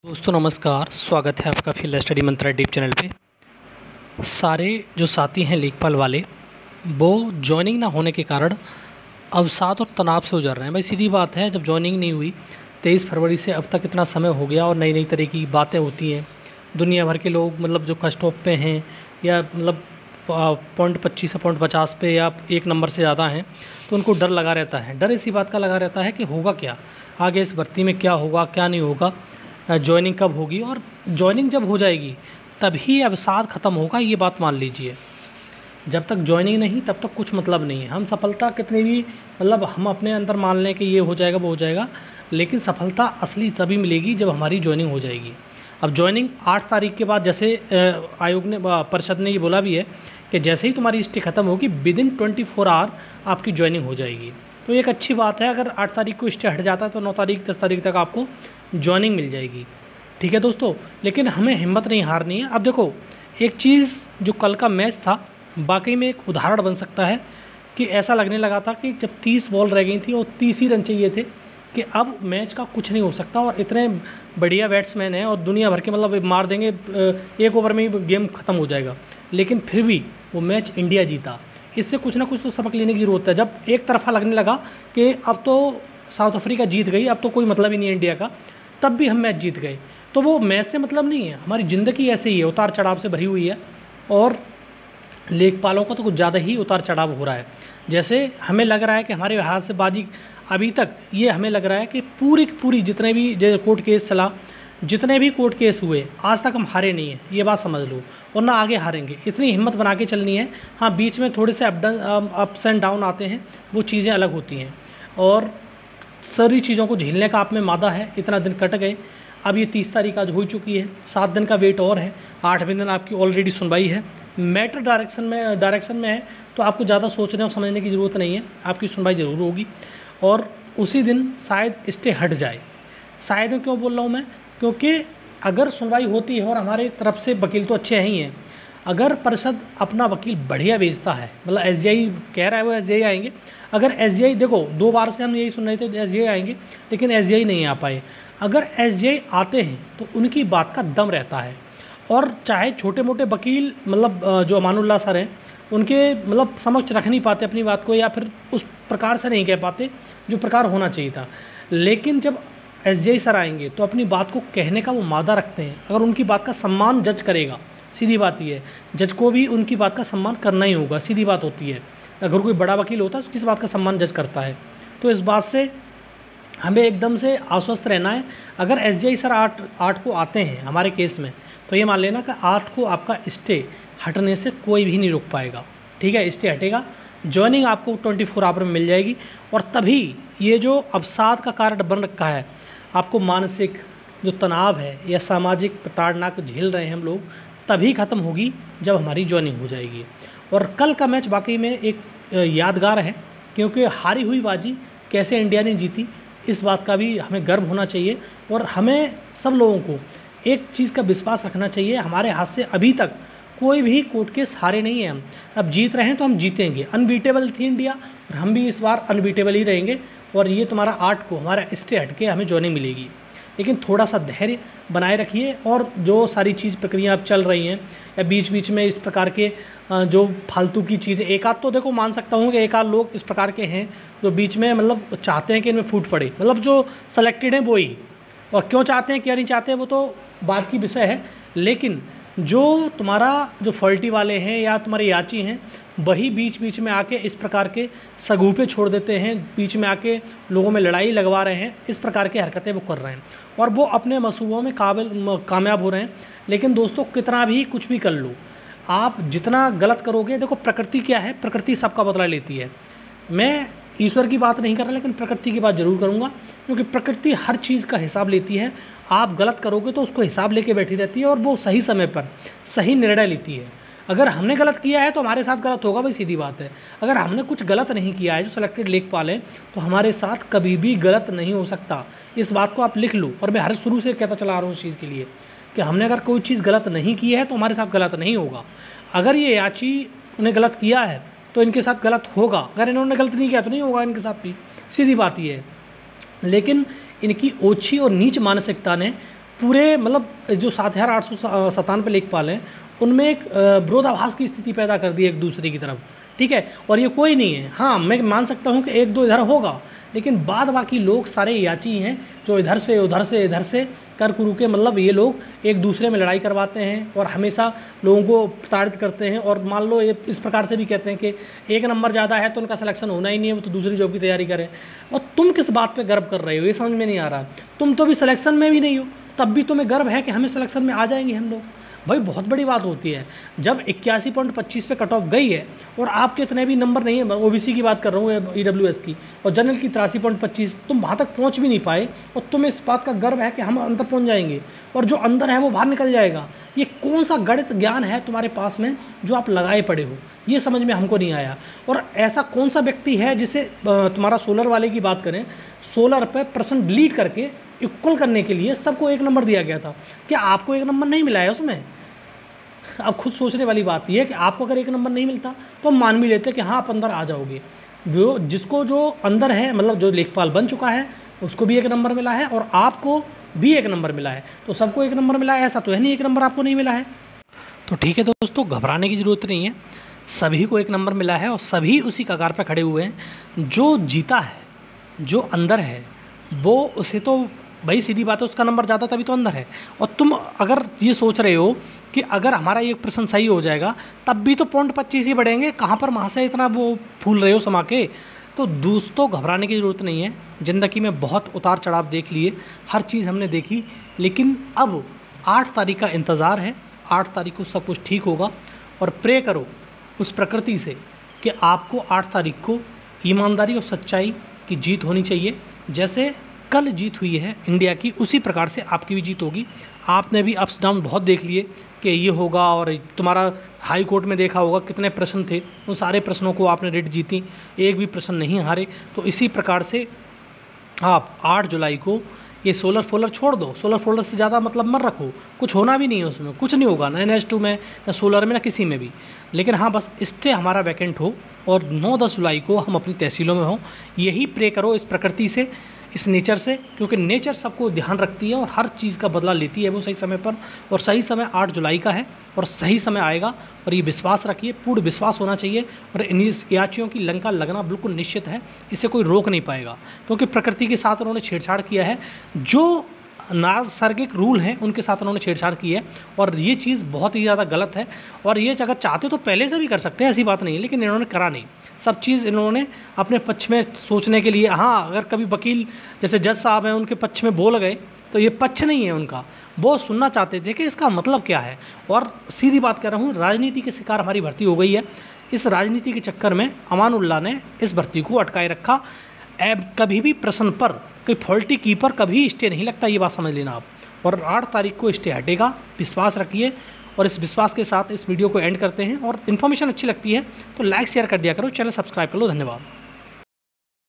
दोस्तों नमस्कार, स्वागत है आपका फिर स्टडी मंत्रा डीप चैनल पे। सारे जो साथी हैं लेखपाल वाले वो ज्वाइनिंग ना होने के कारण अवसाद और तनाव से गुजर रहे हैं। भाई सीधी बात है, जब ज्वाइनिंग नहीं हुई 23 फरवरी से अब तक इतना समय हो गया और नई नई तरह की बातें होती हैं। दुनिया भर के लोग मतलब जो कस्टॉप पे हैं या मतलब पॉइंट 25 से पॉइंट 50 पे या एक नंबर से ज़्यादा हैं, तो उनको डर लगा रहता है। डर इसी बात का लगा रहता है कि होगा क्या आगे, इस भर्ती में क्या होगा क्या नहीं होगा, जॉइनिंग कब होगी। और जॉइनिंग जब हो जाएगी तभी अवसाद ख़त्म होगा, ये बात मान लीजिए। जब तक जॉइनिंग नहीं तब तक कुछ मतलब नहीं है। हम सफलता कितनी भी मतलब हम अपने अंदर मान लें कि ये हो जाएगा वो हो जाएगा, लेकिन सफलता असली तभी मिलेगी जब हमारी जॉइनिंग हो जाएगी। अब जॉइनिंग 8 तारीख के बाद जैसे आयोग ने परिषद ने ये बोला भी है कि जैसे ही तुम्हारी स्टे ख़त्म होगी विदिन 24 आवर आपकी जॉइनिंग हो जाएगी। तो एक अच्छी बात है, अगर 8 तारीख को स्टे हट जाता है तो 9 तारीख 10 तारीख तक आपको जॉइनिंग मिल जाएगी। ठीक है दोस्तों, लेकिन हमें हिम्मत नहीं हारनी है। अब देखो, एक चीज़ जो कल का मैच था वाकई में एक उदाहरण बन सकता है कि ऐसा लगने लगा था कि जब 30 बॉल रह गई थी और 30 ही रन चाहिए थे कि अब मैच का कुछ नहीं हो सकता और इतने बढ़िया बैट्समैन हैं और दुनिया भर के मतलब मार देंगे, एक ओवर में ही गेम ख़त्म हो जाएगा। लेकिन फिर भी वो मैच इंडिया जीता। इससे कुछ ना कुछ तो सबक लेने की ज़रूरत है। जब एक तरफा लगने लगा कि अब तो साउथ अफ्रीका जीत गई, अब तो कोई मतलब ही नहीं है इंडिया का, तब भी हम मैच जीत गए। तो वो मैच से मतलब नहीं है, हमारी ज़िंदगी ऐसे ही है, उतार चढ़ाव से भरी हुई है। और लेखपालों का तो कुछ ज़्यादा ही उतार चढ़ाव हो रहा है। जैसे हमें लग रहा है कि हमारे हाथ से बाजी अभी तक, ये हमें लग रहा है कि पूरी की पूरी जितने भी जो कोर्ट केस चला, जितने भी कोर्ट केस हुए आज तक हम हारे नहीं हैं, ये बात समझ लो, और ना आगे हारेंगे। इतनी हिम्मत बना के चलनी है। हाँ, बीच में थोड़े से अप्स एंड डाउन आते हैं, वो चीज़ें अलग होती हैं। और सारी चीज़ों को झेलने का आप में मादा है। इतना दिन कट गए, अब ये 30 तारीख आज हो चुकी है, 7 दिन का वेट और है। 8वें दिन आपकी ऑलरेडी सुनवाई है, मैटर डायरेक्शन में है, तो आपको ज़्यादा सोचने और समझने की ज़रूरत नहीं है, आपकी सुनवाई ज़रूर होगी। और उसी दिन शायद स्टे हट जाए। शायद में क्यों बोल रहा हूँ मैं, क्योंकि अगर सुनवाई होती है और हमारे तरफ से वकील तो अच्छे ही हैं, अगर परिषद अपना वकील बढ़िया भेजता है, मतलब एसजीआई कह रहा है वो एसजीआई आएंगे, अगर एसजीआई, देखो 2 बार से हम यही सुन रहे थे एसजीआई आएंगे, लेकिन एसजीआई नहीं आ पाए। अगर एसजीआई आते हैं तो उनकी बात का दम रहता है। और चाहे छोटे मोटे वकील मतलब जो अमानुल्लाह सर हैं, उनके मतलब समक्ष रख नहीं पाते अपनी बात को, या फिर उस प्रकार से नहीं कह पाते जो प्रकार होना चाहिए था। लेकिन जब एसजीआई सर आएंगे तो अपनी बात को कहने का वो मादा रखते हैं। अगर उनकी बात का सम्मान जज करेगा, सीधी बात ये है, जज को भी उनकी बात का सम्मान करना ही होगा, सीधी बात होती है। अगर कोई बड़ा वकील होता है तो किस बात का सम्मान जज करता है। तो इस बात से हमें एकदम से आश्वस्त रहना है। अगर एसजीआई सर 8 को आते हैं हमारे केस में, तो ये मान लेना कि 8 को आपका स्टे हटने से कोई भी नहीं रोक पाएगा। ठीक है, स्टे हटेगा, जॉइनिंग आपको 24 आवर में मिल जाएगी। और तभी ये जो अवसाद का कारण बन रखा है, आपको मानसिक जो तनाव है या सामाजिक प्रताड़ना को झेल रहे हैं हम लोग, तभी ख़त्म होगी जब हमारी जॉइनिंग हो जाएगी। और कल का मैच वाकई में एक यादगार है, क्योंकि हारी हुई बाजी कैसे इंडिया ने जीती, इस बात का भी हमें गर्व होना चाहिए। और हमें सब लोगों को एक चीज़ का विश्वास रखना चाहिए, हमारे हाथ से अभी तक कोई भी कोर्ट केस हारे नहीं हैं। हम अब जीत रहे हैं तो हम जीतेंगे। अनबीटेबल थी इंडिया और हम भी इस बार अनबीटेबल ही रहेंगे। और ये तुम्हारा 8 को हमारा स्टे हट के हमें जॉइनिंग मिलेगी। लेकिन थोड़ा सा धैर्य बनाए रखिए। और जो सारी चीज़ प्रक्रिया अब चल रही हैं, या बीच बीच में इस प्रकार के जो फालतू की चीज़ें, एक आध तो देखो मान सकता हूँ कि एक आध लोग इस प्रकार के हैं जो बीच में मतलब चाहते हैं कि इनमें फूट पड़े, मतलब जो सेलेक्टेड हैं वो ही। और क्यों चाहते हैं क्या नहीं चाहते वो तो बात की विषय है। लेकिन जो तुम्हारा जो फॉल्टी वाले हैं या तुम्हारे याची हैं, वही बीच बीच में आके इस प्रकार के सगुफे छोड़ देते हैं, बीच में आके लोगों में लड़ाई लगवा रहे हैं, इस प्रकार की हरकतें वो कर रहे हैं और वो अपने मसूबों में कामयाब हो रहे हैं। लेकिन दोस्तों, कितना भी कुछ भी कर लो, आप जितना गलत करोगे, देखो प्रकृति क्या है, प्रकृति सबका बदला लेती है। मैं ईश्वर की बात नहीं कर रहा, लेकिन प्रकृति की बात जरूर करूँगा, क्योंकि प्रकृति हर चीज़ का हिसाब लेती है। आप गलत करोगे तो उसको हिसाब लेके बैठी रहती है और वो सही समय पर सही निर्णय लेती है। अगर हमने गलत किया है तो हमारे साथ गलत होगा, भाई सीधी बात है। अगर हमने कुछ गलत नहीं किया है, जो सेलेक्टेड लेखपाल है, तो हमारे साथ कभी भी गलत नहीं हो सकता। इस बात को आप लिख लो। और मैं हर शुरू से कहता चला रहा हूँ उस चीज़ के लिए कि हमने अगर कोई चीज़ गलत नहीं की है तो हमारे साथ गलत नहीं होगा। अगर ये याची ने गलत किया है तो इनके साथ गलत होगा, अगर इन्होंने गलत नहीं किया तो नहीं होगा इनके साथ भी, सीधी बात ये है। लेकिन इनकी ओछी और नीच मानसिकता ने पूरे मतलब जो 7,897 लेखपाल हैं उनमें एक विरोधाभास की स्थिति पैदा कर दी है एक दूसरे की तरफ, ठीक है। और ये कोई नहीं है, हाँ मैं मान सकता हूँ कि एक दो इधर होगा, लेकिन बाद बाकी लोग सारे याची हैं जो इधर से इधर से कर कुरु के मतलब ये लोग एक दूसरे में लड़ाई करवाते हैं और हमेशा लोगों को प्रताड़ित करते हैं। और मान लो ये इस प्रकार से भी कहते हैं कि एक नंबर ज़्यादा है तो उनका सिलेक्शन होना ही नहीं है, वो तो दूसरी जॉब की तैयारी करें। और तुम किस बात पे गर्व कर रहे हो, ये समझ में नहीं आ रहा। तुम तो भी सिलेक्शन में भी नहीं हो, तब भी तुम्हें गर्व है कि हमें सिलेक्शन में आ जाएंगे हम लोग। भाई बहुत बड़ी बात होती है जब 81.25 पे कट ऑफ गई है और आपके इतने भी नंबर नहीं है, ओबीसी की बात कर रहा हूँ, ईडब्ल्यूएस की, और जनरल की 83.25, तुम वहाँ तक पहुँच भी नहीं पाए और तुम्हें इस बात का गर्व है कि हम अंदर पहुँच जाएंगे और जो अंदर है वो बाहर निकल जाएगा। ये कौन सा गणित ज्ञान है तुम्हारे पास में जो आप लगाए पड़े हो, ये समझ में हमको नहीं आया। और ऐसा कौन सा व्यक्ति है जिसे तुम्हारा सोलर वाले की बात करें, सोलर पे प्रश्न डिलीट करके इक्वल करने के लिए सबको एक नंबर दिया गया था, क्या आपको एक नंबर नहीं मिला है उसमें? अब खुद सोचने वाली बात यह है कि आपको अगर एक नंबर नहीं मिलता तो हम मान भी लेते कि हाँ आप अंदर आ जाओगे। जो जिसको जो अंदर है मतलब जो लेखपाल बन चुका है उसको भी एक नंबर मिला है और आपको भी एक नंबर मिला है, तो सबको एक नंबर मिला है, ऐसा तो है नहीं एक नंबर आपको नहीं मिला है। तो ठीक है दोस्तों, घबराने की ज़रूरत नहीं है, सभी को एक नंबर मिला है और सभी उसी कगार पर खड़े हुए हैं। जो जीता है, जो अंदर है, वो उसे तो भाई सीधी बात है उसका नंबर ज़्यादा तभी तो अंदर है। और तुम अगर ये सोच रहे हो कि अगर हमारा ये प्रश्न सही हो जाएगा तब भी तो 0.25 ही बढ़ेंगे, कहाँ पर वहाँ से इतना वो फूल रहे हो समा के। तो दोस्तों घबराने की ज़रूरत नहीं है, ज़िंदगी में बहुत उतार चढ़ाव देख लिए, हर चीज़ हमने देखी, लेकिन अब 8 तारीख का इंतज़ार है। 8 तारीख को सब कुछ ठीक होगा और प्रे करो उस प्रकृति से कि आपको 8 तारीख को ईमानदारी और सच्चाई की जीत होनी चाहिए। जैसे कल जीत हुई है इंडिया की, उसी प्रकार से आपकी भी जीत होगी। आपने भी अप्स डाउन बहुत देख लिए कि ये होगा, और तुम्हारा हाई कोर्ट में देखा होगा कितने प्रश्न थे, उन सारे प्रश्नों को आपने रिट जीती, एक भी प्रश्न नहीं हारे। तो इसी प्रकार से आप 8 जुलाई को ये सोलर फोल्डर छोड़ दो, सोलर फोल्डर से ज़्यादा मतलब मत रखो, कुछ होना भी नहीं है उसमें, कुछ नहीं होगा ना NS2 में ना सोलर में ना किसी में भी। लेकिन हाँ बस स्टे हमारा वैकेंट हो और 9-10 जुलाई को हम अपनी तहसीलों में हों, यही प्रे करो इस प्रकृति से, इस नेचर से, क्योंकि नेचर सबको ध्यान रखती है और हर चीज़ का बदला लेती है वो सही समय पर। और सही समय 8 जुलाई का है और सही समय आएगा, और ये विश्वास रखिए, पूर्ण विश्वास होना चाहिए। और इन याचियों की लंका लगना बिल्कुल निश्चित है, इसे कोई रोक नहीं पाएगा, क्योंकि प्रकृति के साथ उन्होंने छेड़छाड़ किया है, जो नैसर्गिक रूल हैं उनके साथ उन्होंने छेड़छाड़ की है, और ये चीज़ बहुत ही ज़्यादा गलत है। और ये अगर चाहते तो पहले से भी कर सकते हैं, ऐसी बात नहीं है, लेकिन इन्होंने करा नहीं। सब चीज़ इन्होंने अपने पक्ष में सोचने के लिए, हाँ अगर कभी वकील जैसे जज साहब हैं उनके पक्ष में बोल गए तो ये पक्ष नहीं है उनका, वो सुनना चाहते थे कि इसका मतलब क्या है। और सीधी बात कर रहा हूँ, राजनीति के शिकार हमारी भर्ती हो गई है। इस राजनीति के चक्कर में अमानुल्लाह ने इस भर्ती को अटकाए रखा। अब कभी भी प्रश्न पर कोई फॉल्टी की पर कभी स्टे नहीं लगता, ये बात समझ लेना आप। और 8 तारीख को स्टे हटेगा, विश्वास रखिए। और इस विश्वास के साथ इस वीडियो को एंड करते हैं। और इन्फॉर्मेशन अच्छी लगती है तो लाइक शेयर कर दिया करो, चैनल सब्सक्राइब कर लो। धन्यवाद।